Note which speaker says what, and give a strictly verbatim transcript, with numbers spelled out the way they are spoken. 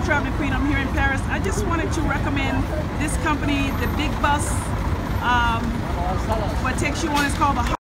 Speaker 1: Traveling Queen. I'm here in Paris. I just wanted to recommend this company, the big bus. Um, what takes you on is called the